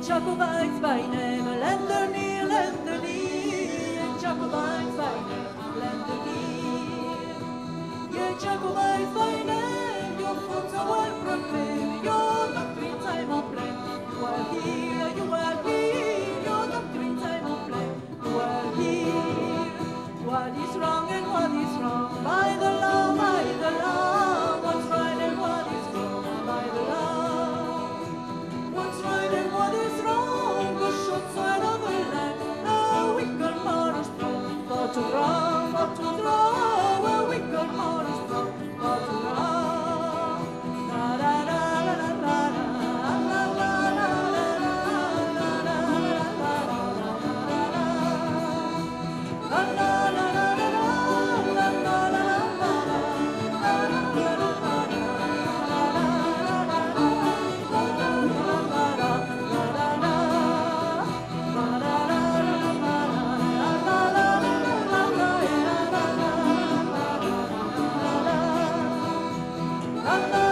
Jacobites by name, lend a knee, lend a knee. Jacobites by name, lend a knee. Ye Jacobites by name, your foot are well proclaimed, your doctrine time of blame. You are here, you are here, your doctrine time of blame. You are here. What is wrong and what is wrong? By the law, by the law. What's right and what is wrong? By the law. What's right and what is wrong? The short side of the land. A wicked martyr's throne. For to draw, for to draw. A wicked martyr's throne. For to draw. La la la la la la la la la la la la la la la la. La la